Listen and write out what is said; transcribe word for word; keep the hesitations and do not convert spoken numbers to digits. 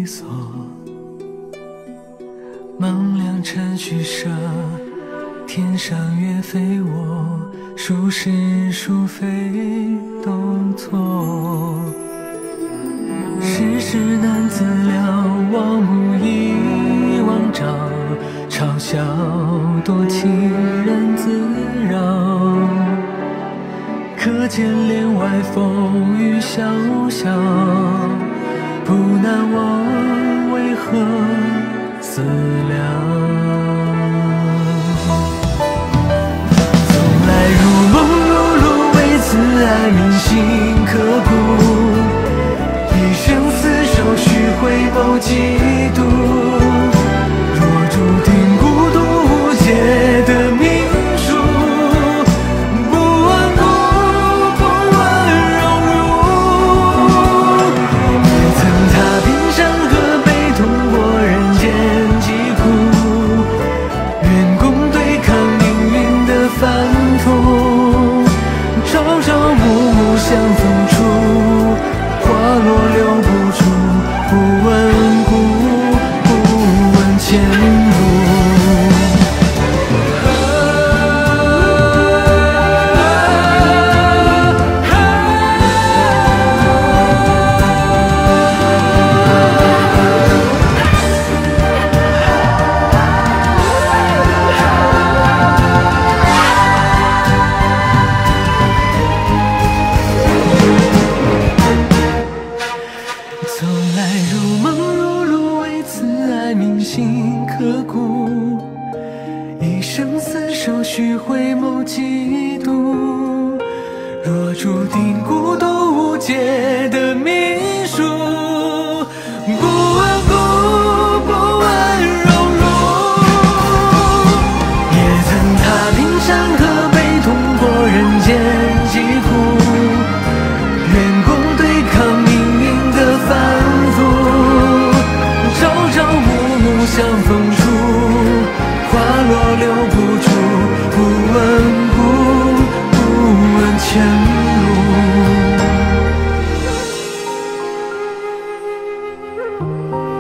索，梦良辰虚设，天上月非我，孰是孰非都错。世事难自量，望木一望照，嘲笑多情人自扰。可见帘外风雨萧萧，不难忘为何思量。从来如梦如露，为此爱铭心刻骨。一生厮守，须回眸几度。若注定孤独无解的命数，不问故，不问荣辱。也曾踏遍山河，悲痛过人间疾苦，愿共对抗命运的反复，朝朝暮暮相逢处，花落留不住，不问故，不问前路。从来如梦如露，为此爱铭心刻骨。一生厮守，须回眸几度。若注定孤独无解的命数，不问故，不问荣辱。也曾踏遍山河，悲痛过人间疾苦。愿共对抗命运的反复，朝朝暮暮相逢处，花落留不住，不问故，不问前路。